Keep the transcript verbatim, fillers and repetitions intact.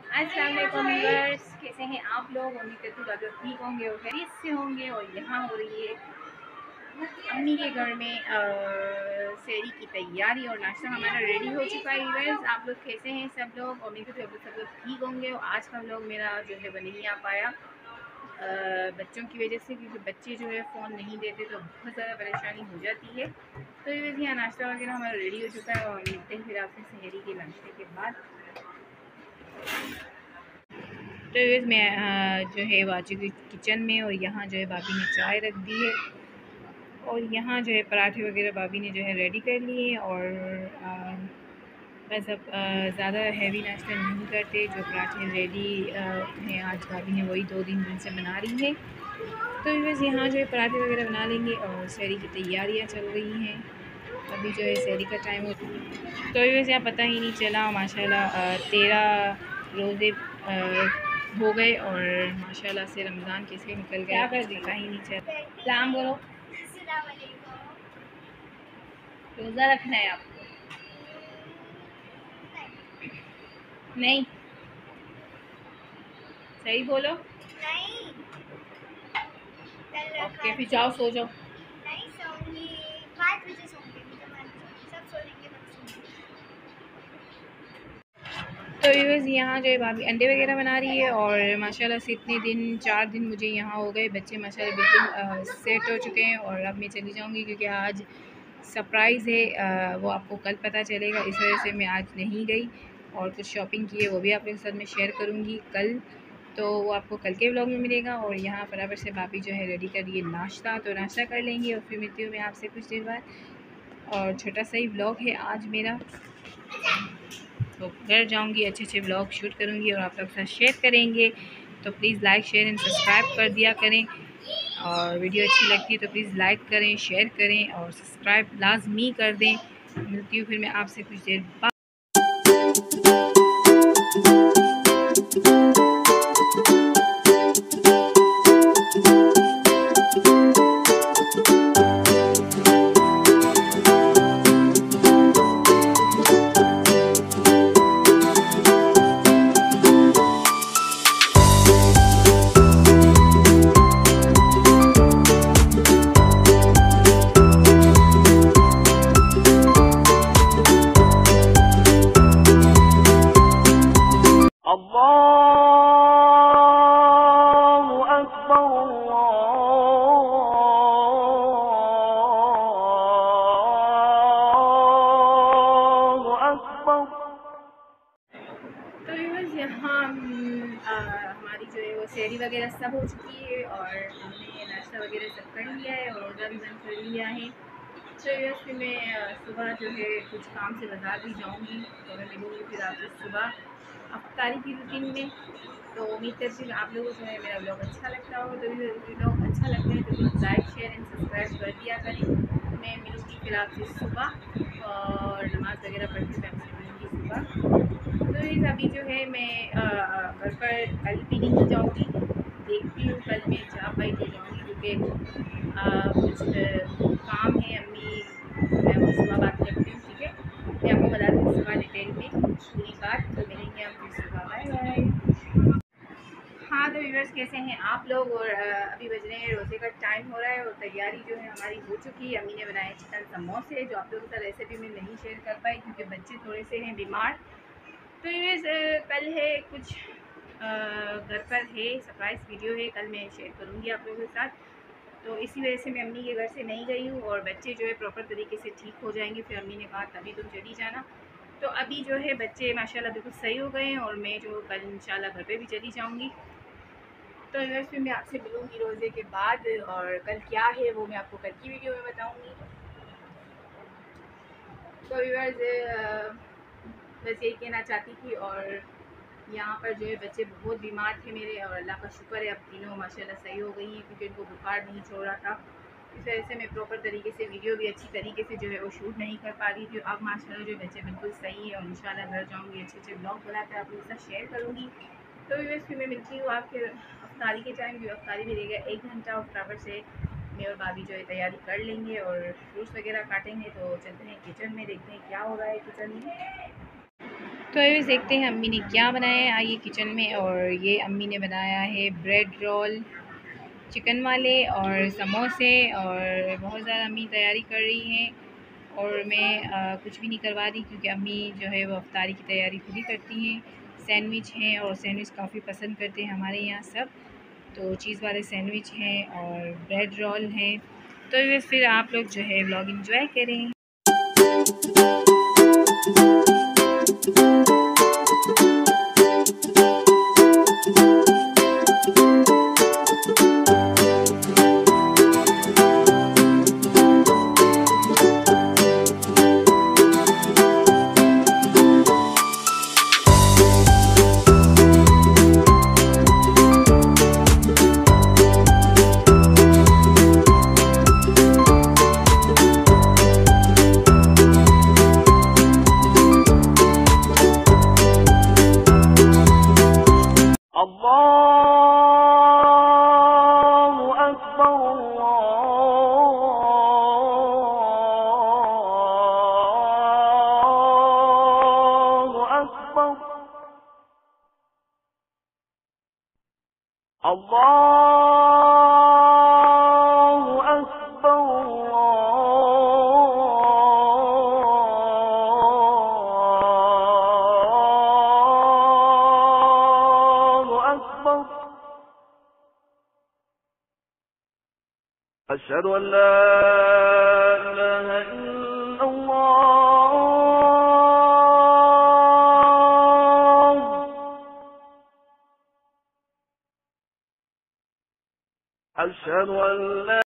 अस्सलाम वालेकुम व्यूअर्स, कैसे हैं आप लोग। उम्मीद करती हूँ आप लोग ठीक होंगे और खैरियत से होंगे। और यहाँ हो रही है अम्मी के घर में सेहरी की तैयारी और नाश्ता हमारा रेडी हो चुका है। व्यूअर्स, आप लोग कैसे हैं सब लोग। उम्मीद करती हूँ आप लोग सब लोग ठीक होंगे। और आज का व्लॉग मेरा जो है वो नहीं आ पाया आ, बच्चों की वजह से, क्योंकि बच्चे जो है फ़ोन नहीं देते तो बहुत ज़्यादा परेशानी हो जाती है। तो व्यूअर्स, यहाँ नाश्ता वगैरह हमारा रेडी हो चुका है और मिलते हैं फिर आपसे सेहरी के नाश्ते के बाद। तो इस मैं जो है वो आ चुकी किचन में और यहाँ जो है भाभी ने चाय रख दी है और यहाँ जो है पराठे वगैरह भाभी ने जो है रेडी कर लिए। और आ, बस अब ज़्यादा हैवी नाश्ता नहीं करते, जो पराठे रेडी हैं आज भाभी ने वही दो तीन दिन से बना रही है। तो बस यहाँ जो है पराठे वगैरह बना लेंगे और सहरी की तैयारियाँ चल रही हैं। अभी जो है सहरी का टाइम हो, तो वैसे यहाँ पता ही नहीं चला माशाल्लाह तेरह रोज़े हो गए और माशाल्लाह से रमज़ान कैसे निकल गया पता ही नहीं चला। सलाम बोलो। रोज़ा रखना है आपको? नहीं, सही बोलो। नहीं। ओके, फिर जाओ सो जाओ। नहीं सोऊंगी, पाँच बजे सोऊंगी, सब सो लेंगे। तो व्यूअर्स, यहाँ जो है भाभी अंडे वगैरह बना रही है और माशाल्लाह से इतने दिन चार दिन मुझे यहाँ हो गए, बच्चे माशाल्लाह बिल्कुल सेट हो चुके हैं। और अब मैं चली जाऊँगी क्योंकि आज सरप्राइज़ है, आ, वो आपको कल पता चलेगा। इस वजह से मैं आज नहीं गई और कुछ शॉपिंग की है वो भी आपके साथ में शेयर करूँगी कल, तो वो आपको कल के व्लॉग में मिलेगा। और यहाँ बराबर से भाभी जो है रेडी कर रही है नाश्ता, तो नाश्ता कर लेंगे और फिर मिलती हूँ मैं आपसे कुछ देर बाद। और छोटा सा ही व्लॉग है आज मेरा, तो घर जाऊंगी अच्छे अच्छे व्लॉग शूट करूंगी और आप लोग के साथ शेयर करेंगे। तो please like share and subscribe कर दिया करें और वीडियो अच्छी लगती है तो प्लीज़ लाइक करें, शेयर करें और सब्सक्राइब लाजमी कर दें। मिलती हूँ फिर मैं आपसे कुछ देर बाद। तो व्यूअर्स, यहाँ हमारी जो है वो सहरी वगैरह सब हो चुकी है और हमने नाश्ता वगैरह सब कर लिया है और रोज़ा भी बंद कर लिया है। तो व्यूअर्स, फिर मैं सुबह जो है कुछ काम से बाज़ार भी जाऊँगी तो मैं मिलूँगी फिर आपसे सुबह अफ्तारी की रूटीन में। तो उम्मीद करती हूँ आप लोगों को जो है मेरा ब्लॉग अच्छा लगता हो। तो ब्लॉग अच्छा लगता है तो please like share and subscribe कर दिया करें। मैं मिलूँगी फिर आपसे सुबह और नमाज़ वगैरह पढ़ के मैं आपसे मिलूँगी सुबह। तो इस अभी जो है मैं घर पर कल भी नहीं जाऊँगी, देखती हूँ कल मैं जा पाई तो जाऊँगी क्योंकि कुछ काम है अम्मी, मैं आपको सुबह बात करती हूँ, ठीक है। मैं आपको बता दूँ सुबह डिटेल में पूरी बात। तो मिलेंगे हम फिर सुबह। Bye bye. हाँ, तो व्यूअर्स कैसे हैं आप लोग। और अभी बज रहे हैं रोज़े का टाइम हो रहा है और तैयारी जो है हमारी हो चुकी है। अम्मी ने बनाए चिकन समोसे जो आप लोगों के साथ रेसिपी में नहीं शेयर कर पाई क्योंकि बच्चे थोड़े से हैं बीमार। तो ये कल है कुछ घर पर है सरप्राइज़ वीडियो है, कल मैं शेयर करूँगी आप लोगों के साथ। तो इसी वजह से मैं अम्मी के घर से नहीं गई हूँ और बच्चे जो है प्रॉपर तरीके से ठीक हो जाएंगे फिर अम्मी ने कहा तभी तुम चली जाना। तो अभी जो है बच्चे माशाल्लाह बिल्कुल सही हो गए हैं और मैं जो कल इंशाल्लाह घर पे भी चली जाऊँगी। तो इस फिर मैं आपसे मिलूँगी रोज़े के बाद और कल क्या है वो मैं आपको कल की वीडियो में बताऊँगी। तो व्यूअर्स, बस यही कहना चाहती थी। और यहाँ पर जो है बच्चे बहुत बीमार थे मेरे और अल्लाह का शुक्र है अब तीनों माशाल्लाह सही हो गई हैं क्योंकि उनको बुखार नहीं छोड़ रहा था। इस वजह से मैं प्रॉपर तरीके से वीडियो भी अच्छी तरीके से जो है वो शूट नहीं कर पा रही थी। अब माशाल्लाह जो बच्चे बिल्कुल सही है और इंशाल्लाह घर जाऊँगी अच्छे अच्छे ब्लॉग बनाकर आप लोगों के साथ शेयर करूँगी। तो व्यूअर्स, फिर मैं मिलती हूँ आपके अफ्तारी के टाइम। जो अफ्तारी भी रहेगा एक घंटा और बराबर से मैं और भाभी जो है तैयारी कर लेंगे और फ्रूट्स वगैरह काटेंगे। तो चलते हैं किचन में, देखते हैं क्या हो रहा है किचन में। तो ये देखते हैं अम्मी ने क्या बनाया है। आइए किचन में। और ये अम्मी ने बनाया है ब्रेड रोल चिकन वाले और समोसे, और बहुत ज़्यादा अम्मी तैयारी कर रही हैं और मैं आ, कुछ भी नहीं करवा रही, क्योंकि अम्मी जो है वो अफ्तारी की तैयारी खुद ही करती हैं। सैंडविच हैं और सैंडविच काफ़ी पसंद करते हैं हमारे यहाँ सब, तो चीज़ वाले सैंडविच हैं और ब्रेड रोल हैं। तो ये फिर आप लोग जो है व्लॉग एंजॉय करें। أشهد أن لا إله إلا الله أشهد أن لا